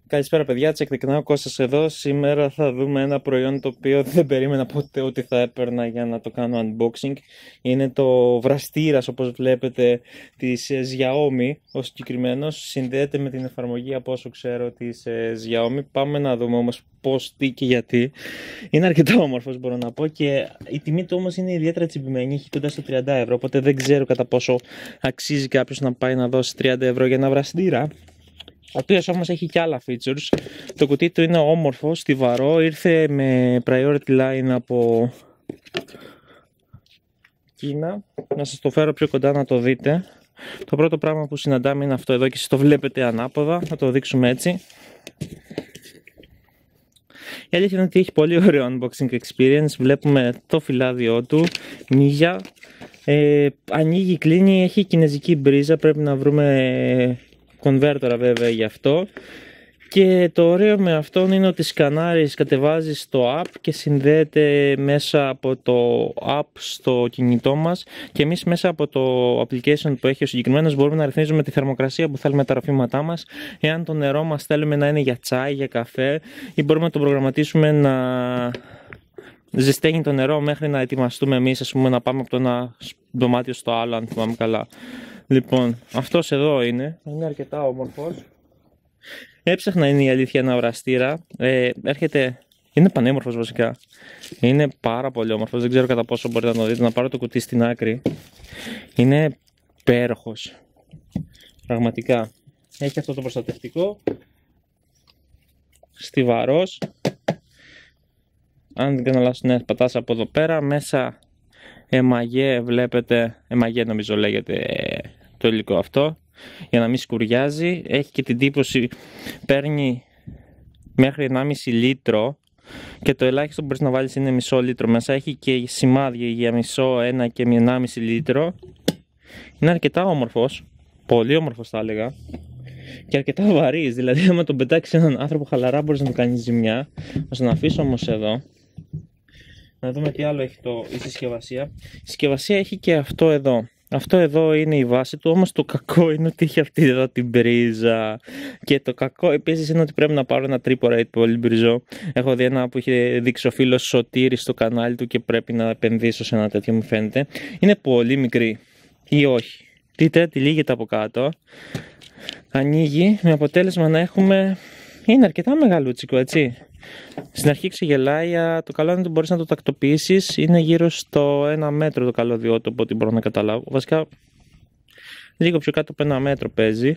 Καλησπέρα παιδιά, Τσεκτεκνάω Κώστας εδώ. Σήμερα θα δούμε ένα προϊόν το οποίο δεν περίμενα ποτέ ότι θα έπαιρνα για να το κάνω unboxing. Είναι το βραστήρας, όπως βλέπετε, της Xiaomi. Ο συγκεκριμένος συνδέεται με την εφαρμογή, από όσο ξέρω, της Xiaomi. Πάμε να δούμε όμως πώς, τι και γιατί. Είναι αρκετά όμορφος, μπορώ να πω, και η τιμή του όμως είναι ιδιαίτερα τσιμπημένη. Έχει κοντά στα 30 ευρώ, οπότε δεν ξέρω κατά πόσο αξίζει κάποιος να πάει να δώσει 30 ευρώ για ένα βραστήρα. Ο οποίος όμως έχει και άλλα features. Το κουτί του είναι όμορφο, στιβαρό, ήρθε με priority line από Κίνα. Να σας το φέρω πιο κοντά να το δείτε. Το πρώτο πράγμα που συναντάμε είναι αυτό εδώ και εσείς το βλέπετε ανάποδα. Θα το δείξουμε έτσι. Η αλήθεια είναι ότι έχει πολύ ωραίο unboxing experience. Βλέπουμε το φυλάδιό του, μύγια, ανοίγει, κλείνει, έχει κινέζικη μπρίζα, πρέπει να βρούμε converter βέβαια γι' αυτό. Και το ωραίο με αυτόν είναι ότι σκανάρεις, κατεβάζεις το app και συνδέεται μέσα από το app στο κινητό μας, και εμείς μέσα από το application που έχει ο συγκεκριμένος μπορούμε να ρυθμίζουμε τη θερμοκρασία που θέλουμε τα ροφήματά μας, εάν το νερό μας θέλουμε να είναι για τσάι, για καφέ, ή μπορούμε να το προγραμματίσουμε να ζεσταίνει το νερό μέχρι να ετοιμαστούμε εμείς, ας πούμε, να πάμε από το ένα δωμάτιο στο άλλο, αν θυμάμαι καλά. Λοιπόν, αυτός εδώ είναι αρκετά όμορφος. Έψαχνα, είναι η αλήθεια, ένα βραστήρα. Είναι πανέμορφος βασικά. Είναι πάρα πολύ όμορφος. Δεν ξέρω κατά πόσο μπορείτε να το δείτε. Να πάρω το κουτί στην άκρη. Είναι υπέροχος. Πραγματικά. Έχει αυτό το προστατευτικό. Στιβαρός. Αν δεν κάνω λάθος, ναι, πατάς από εδώ πέρα. Μέσα εμαγέ, βλέπετε. Εμαγέ νομίζω λέγεται το υλικό αυτό, για να μην σκουριάζει. Έχει και την τύπωση, παίρνει μέχρι 1,5 λίτρο και το ελάχιστο που μπορείς να βάλεις είναι μισό λίτρο. Μέσα έχει και σημάδια για μισό, 1 και 1,5 λίτρο. Είναι αρκετά όμορφος, πολύ όμορφος θα έλεγα, και αρκετά βαρύς. Δηλαδή άμα τον πετάξεις έναν άνθρωπο χαλαρά μπορείς να του κάνεις ζημιά. Θα τον αφήσω όμως εδώ. Να δούμε τι άλλο έχει η συσκευασία. Η συσκευασία έχει και αυτό εδώ. Αυτό εδώ είναι η βάση του, όμως το κακό είναι ότι έχει αυτή εδώ την πρίζα. Και το κακό επίσης είναι ότι πρέπει να πάρω ένα AAA πολυμπριζό. Έχω δει ένα που είχε δείξει ο φίλος Σωτήρης στο κανάλι του και πρέπει να επενδύσω σε ένα τέτοιο, μου φαίνεται. Είναι πολύ μικρή ή όχι. Δείτε, τυλίγεται από κάτω. Ανοίγει με αποτέλεσμα να έχουμε... Είναι αρκετά μεγαλούτσικο, έτσι. Στην αρχή ξεγελάει, το καλό είναι ότι μπορείς να το τακτοποιήσεις. Είναι γύρω στο 1 μέτρο το καλώδιό του, από ό,τι μπορώ να καταλάβω. Βασικά λίγο πιο κάτω από 1 μέτρο παίζει.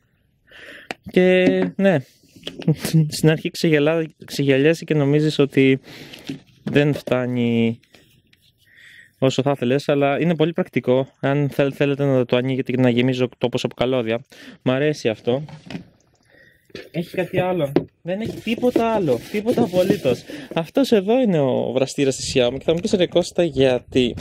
Και ναι, στην αρχή ξεγελιάσαι και νομίζεις ότι δεν φτάνει όσο θα ήθελες, αλλά είναι πολύ πρακτικό. Αν θέλετε να το ανοίγετε και να γεμίζει όπως από καλώδια. Μ' αρέσει αυτό. Έχει κάτι άλλο? Δεν έχει τίποτα άλλο, τίποτα απολύτως. Αυτός εδώ είναι ο βραστήρας της Xiaomi και θα μου πεις, ρε Κώστα, γιατί?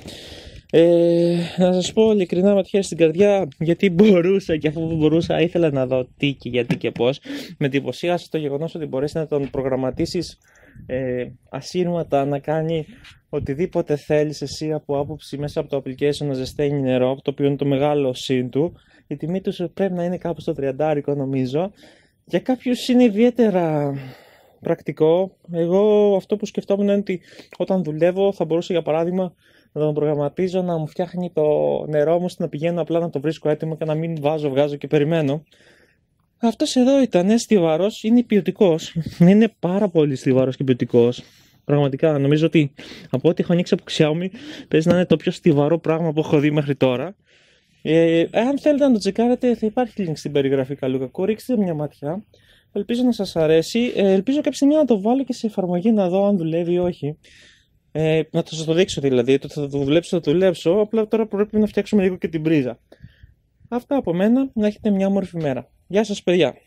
Να σας πω ειλικρινά, με το χέρι στην καρδιά, γιατί μπορούσα, και αφού μπορούσα ήθελα να δω τι και γιατί και πώς. Με εντυπωσίασε το γεγονός ότι μπορείς να τον προγραμματίσεις ασύρματα να κάνει οτιδήποτε θέλεις εσύ από άποψη μέσα από το application, να ζεσταίνει νερό, το οποίο είναι το μεγάλο συν του. Η τιμή του πρέπει να είναι κάπου στο 30 νομίζω. Για κάποιους είναι ιδιαίτερα πρακτικό. Εγώ αυτό που σκεφτόμουν είναι ότι όταν δουλεύω θα μπορούσα, για παράδειγμα, να τον προγραμματίζω να μου φτιάχνει το νερό μου, να πηγαίνω απλά να το βρίσκω έτοιμο και να μην βγάζω και περιμένω. Αυτός εδώ ήταν στιβαρός, είναι ποιοτικός. Είναι πάρα πολύ στιβαρός και ποιοτικός. Πραγματικά νομίζω ότι από ό,τι έχω ανοίξει από Xiaomi παίζει να είναι το πιο στιβαρό πράγμα που έχω δει μέχρι τώρα. Αν θέλετε να το τσεκάρετε, θα υπάρχει link στην περιγραφή, καλού κακού. Ρίξτε μια ματιά. Ελπίζω να σας αρέσει. Ελπίζω κάποια στιγμή να το βάλω και σε εφαρμογή να δω αν δουλεύει ή όχι. Να σας το δείξω δηλαδή. Το θα το δουλέψω, θα το δουλέψω. Απλά τώρα πρέπει να φτιάξουμε λίγο και την πρίζα. Αυτά από μένα. Να έχετε μια όμορφη μέρα. Γεια σας, παιδιά.